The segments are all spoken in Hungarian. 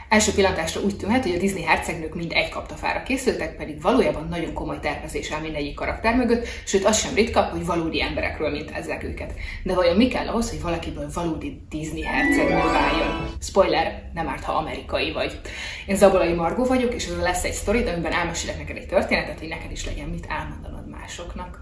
Első pillantásra úgy tűnhet, hogy a Disney hercegnők mind egy kaptafára készültek, pedig valójában nagyon komoly tervezés áll mindegyik karakter mögött, sőt az sem ritka, hogy valódi emberekről mintázzák őket. De vajon mi kell ahhoz, hogy valakiből valódi Disney hercegnő váljon? Spoiler, nem árt, ha amerikai vagy. Én Zabolai Margó vagyok, és ez lesz egy sztori, amiben elmesélek neked egy történetet, hogy neked is legyen mit elmondanod másoknak.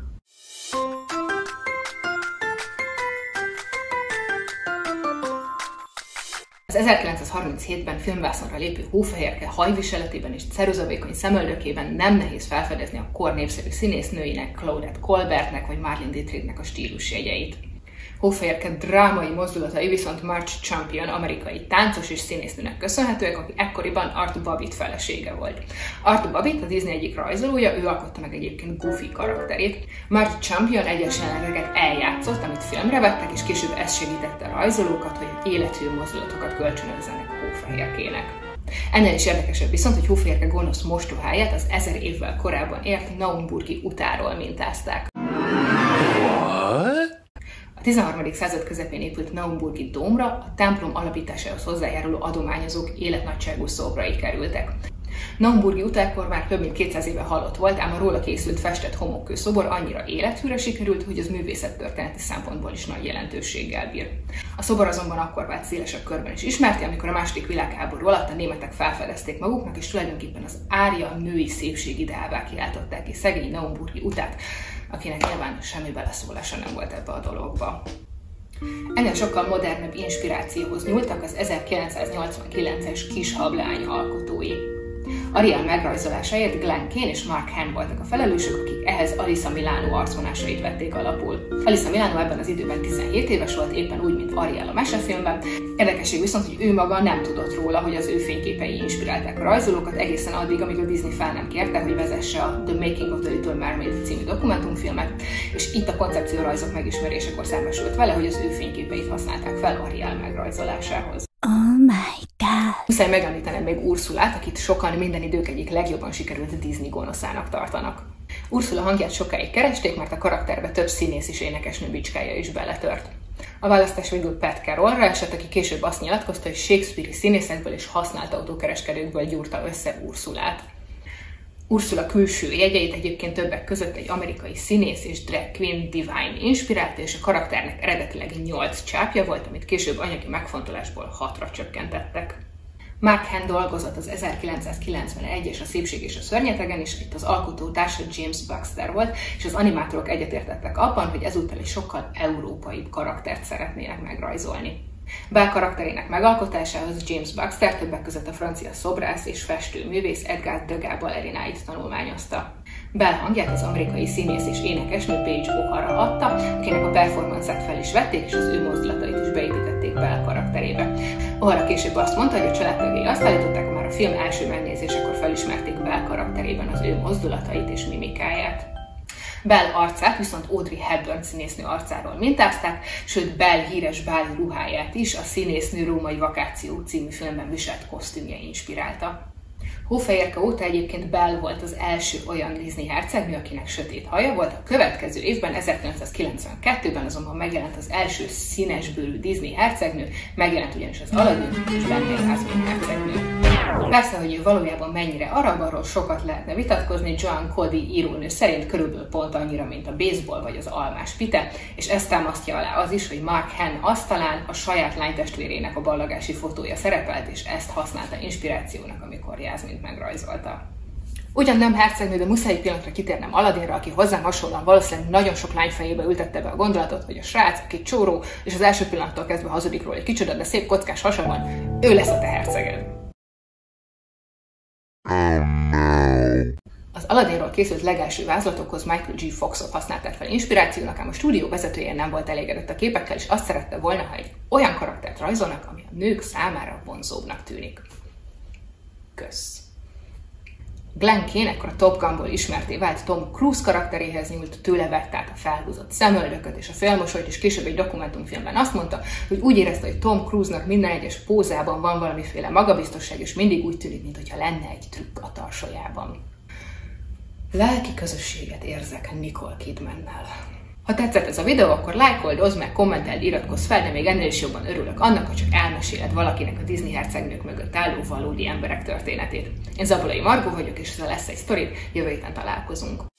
Az 1937-ben filmvászonra lépő Hófehérke hajviseletében és ceruzavékony szemöldökében nem nehéz felfedezni a kor népszerű színésznőinek, Claudette Colbertnek vagy Marlene Dietrichnek a stílusjegyeit. Hófehérke drámai mozdulatai viszont Marge Champion amerikai táncos és színésznőnek köszönhetőek, aki ekkoriban Art Babbitt felesége volt. Art Babbitt a Disney egyik rajzolója, ő alkotta meg egyébként Goofy karakterét. Marge Champion egyes jeleneteket eljátszott, amit filmre vettek, és később ez segítette a rajzolókat, hogy élethű mozdulatokat kölcsönözzenek Hófehérkének. Ennél is érdekesebb viszont, hogy Hófehérke gonosz mostoháját az 1000 évvel korábban ért naumburgi utáról mintázták. A 13. század közepén épült naumburgi dómra a templom alapításához hozzájáruló adományozók életnagyságú szobrai kerültek. Naumburgi utákor már több mint 200 éve halott volt, ám a róla készült festett homokkő szobor annyira élethűre sikerült, hogy az művészettörténeti szempontból is nagy jelentőséggel bír. A szobor azonban akkor vált szélesebb körben is ismerté, amikor a II. Világháború alatt a németek felfedezték maguknak, és tulajdonképpen az ária női szépség ideává kiáltották ki szegény naumburgi utát, akinek nyilván semmi beleszólása nem volt ebbe a dologba. Ennél sokkal modernebb inspirációhoz nyúltak az 1989-es Kis hableány alkotói. Ariel megrajzolásáért Glenn Keane és Mark Hahn voltak a felelősök, akik ehhez Alyssa Milano arcvonásait vették alapul. Alyssa Milano ebben az időben 17 éves volt, éppen úgy, mint Ariel a mesefilmben. Érdekesség viszont, hogy ő maga nem tudott róla, hogy az ő fényképei inspirálták a rajzolókat egészen addig, amíg a Disney fel nem kérte, hogy vezesse a The Making of the Little Mermaid című dokumentumfilmet, és itt a koncepciórajzok megismerésekor szembesült vele, hogy az ő fényképeit használták fel Ariel megrajzolásához. Oh my god! Muszáj megemlítenem még Ursulát, akit sokan minden idők egyik legjobban sikerült Disney gonoszának tartanak. Ursula hangját sokáig keresték, mert a karakterbe több színész és énekesnő bicskája is beletört. A választás végül Pat Carrollra esett, aki később azt nyilatkozta, hogy Shakespeare-i színészekből és használt autókereskedőkből gyúrta össze Ursulát. Ursula külső jegyeit egyébként többek között egy amerikai színész és drag queen Divine inspirálta, és a karakternek eredetileg 8 csápja volt, amit később anyagi megfontolásból 6-ra csökkentettek. Mark Hahn dolgozott az 1991-es A szépség és a szörnyetegen, és itt az alkotó társa James Baxter volt, és az animátorok egyetértettek abban, hogy ezúttal egy sokkal európaibb karaktert szeretnének megrajzolni. Belle karakterének megalkotásához James Baxter többek között a francia szobrász és festőművész Edgar Degas balerináit tanulmányozta. Belle hangját az amerikai színész és énekesnő Paige O'Hara adta, akinek a performance-et fel is vették, és az ő mozdulatait is beépítették Belle karakterébe. O'Hara később azt mondta, hogy a családtagjai azt állították, hogy már a film első megnézésekor felismerték Belle karakterében az ő mozdulatait és mimikáját. Belle arcát viszont Audrey Hepburn színésznő arcáról mintázták, sőt Belle híres báli ruháját is a Színésznő római vakáció című filmben viselt kosztümje inspirálta. Hófehérke óta egyébként Belle volt az első olyan Disney hercegnő, akinek sötét haja volt, a következő évben, 1992-ben azonban megjelent az első színesbőrű Disney hercegnő, megjelent ugyanis az Aladdin és benne Jasmine hercegnő. Persze, hogy ő valójában mennyire arab, arról sokat lehetne vitatkozni, Joan Cody írónő szerint körülbelül pont annyira, mint a baseball vagy az almás pite, és ezt támasztja alá az is, hogy Mark Hahn asztalán a saját lánytestvérének a ballagási fotója szerepelt, és ezt használta inspirációnak, amikor Jasmine megrajzolta. Ugyan nem hercegnő, de muszáj egy pillanatra kitérnem Aladdinra, aki hozzám hasonlóan valószínűleg nagyon sok lány fejébe ültette be a gondolatot, hogy a srác, aki csóró, és az első pillanattól kezdve hazudik róla egy kicsoda, de szép kockás hasa van, ő lesz a te herceged. Az Aladdinról készült legelső vázlatokhoz Michael G. Foxot használták fel inspirációnak, ám a stúdió vezetője nem volt elégedett a képekkel, és azt szerette volna, ha egy olyan karaktert rajzolnak, ami a nők számára vonzóbbnak tűnik. Kösz! Glenn Keane ekkor a Top Gunból ismerté vált Tom Cruise karakteréhez nyúlt, tőle vette át a felhúzott szemöldököt és a félmosolyt, és később egy dokumentumfilmben azt mondta, hogy úgy érezte, hogy Tom Cruise-nak minden egyes pózában van valamiféle magabiztosság, és mindig úgy tűnik, mintha lenne egy trükk a tarsajában. Lelki közösséget érzek Nicole Kidmannel. Ha tetszett ez a videó, akkor lájkold, oszd meg, kommenteld, iratkozz fel, de még ennél is jobban örülök annak, hogy csak elmeséled valakinek a Disney hercegnők mögött álló valódi emberek történetét. Én Zabolai Margó vagyok, és ez a Lesz egy sztori, jövő héten találkozunk.